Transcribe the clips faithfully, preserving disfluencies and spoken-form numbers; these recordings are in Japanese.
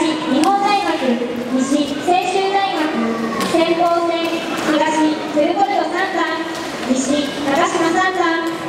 日本大学、西専修大学、先鋒戦東フルコルトさんだん、西長島さんだん。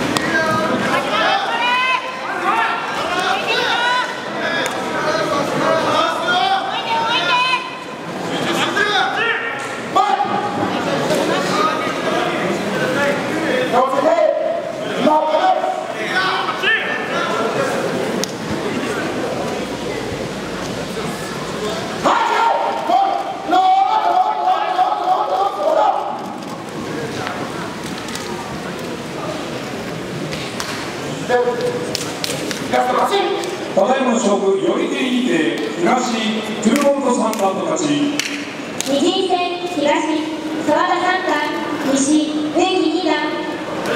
ただいまの勝負、寄り手にて東トゥルボルトさんだんの勝ち。 二陣戦東澤田さんだん、西運木にだん。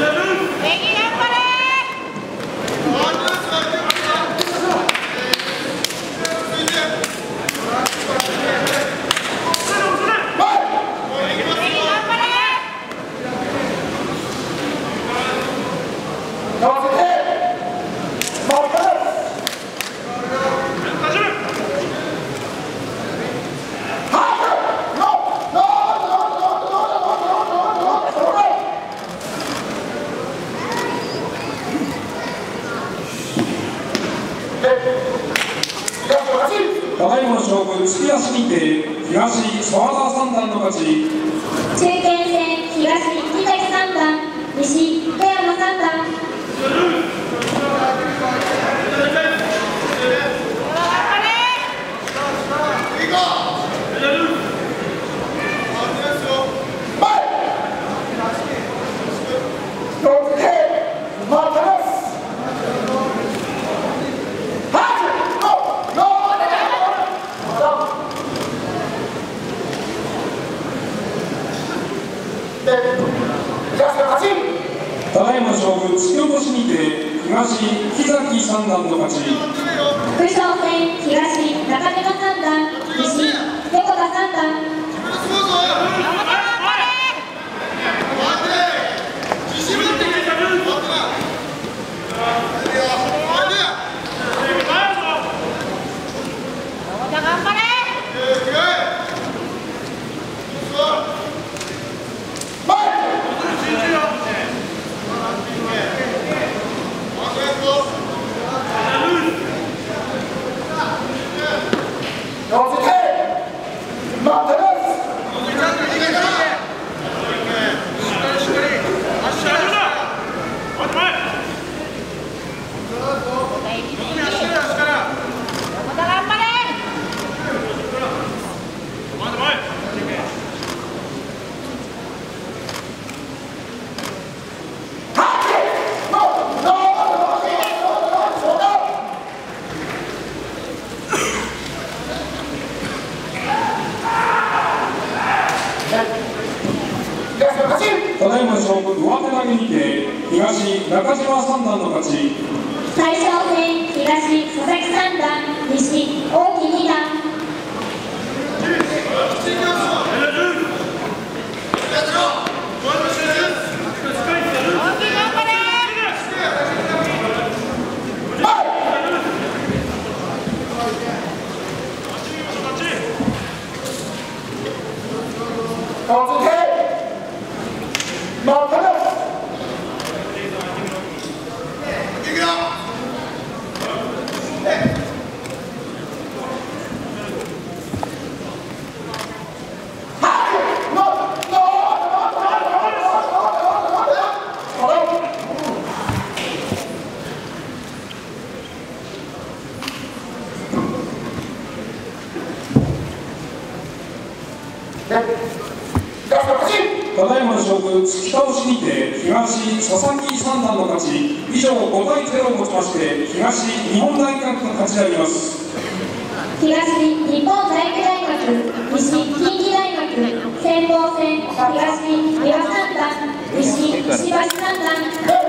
ただいまの勝負、突き足にて東澤田さんだんの勝ち。 中堅戦東木崎さんだん、西富山さんだん。 ただいまの勝負、突き落としにて東木崎さんだんの勝ち。 副将戦東中島さんだん、西横田さんだん。 ただいまの勝負、上手投げにて東中島さんだんの勝ち。 大将戦東佐々木さんだん、西大木にだん。 ただいまの勝負、突き倒しにて東佐々木さんだんの勝ち。以上ごたいゼロをもちまして東日本大学の勝ちであります。 東日本体育大学、西近畿大学、先鋒戦東三輪さんだん、西石橋さんだん。